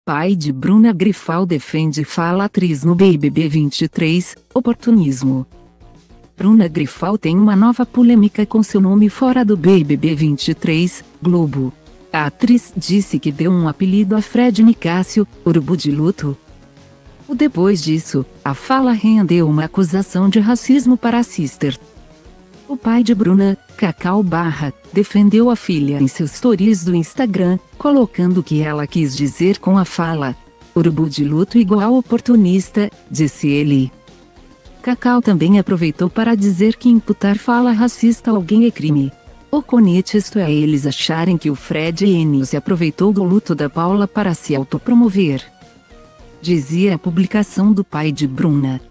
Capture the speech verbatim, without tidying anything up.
Pai de Bruna Grifal defende fala atriz no B B B vinte e três, oportunismo. Bruna Grifal tem uma nova polêmica com seu nome fora do B B B vinte e três, Globo. A atriz disse que deu um apelido a Fred Nicásio, urubu de luto. Depois disso, a fala rendeu uma acusação de racismo para a sister. O pai de Bruna, Cacau Barra, defendeu a filha em seus stories do Instagram, colocando que ela quis dizer com a fala: urubu de luto igual oportunista, disse ele. Cacau também aproveitou para dizer que imputar fala racista a alguém é crime. O contexto é eles acharem que o Fred Enio se aproveitou do luto da Paula para se autopromover. Dizia a publicação do pai de Bruna.